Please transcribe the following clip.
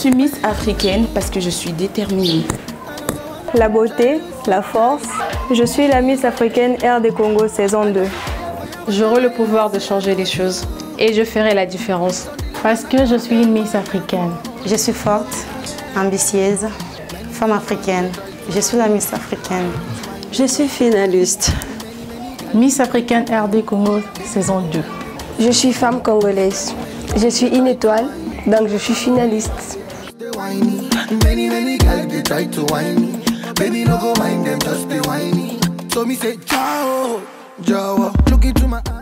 suis Miss Africaine parce que je suis déterminée. La beauté, la force. Je suis la Miss Africaine RD Congo saison 2. J'aurai le pouvoir de changer les choses et je ferai la différence. Parce que je suis une Miss Africaine. Je suis forte, ambitieuse, femme africaine. Je suis la Miss Africaine. Je suis finaliste. Miss Africaine RD Congo saison 2. Je suis femme congolaise. Je suis une étoile, donc je suis finaliste. Baby, no go mind them, just be whiny. So me say, ciao, Jawa. Look into my eyes.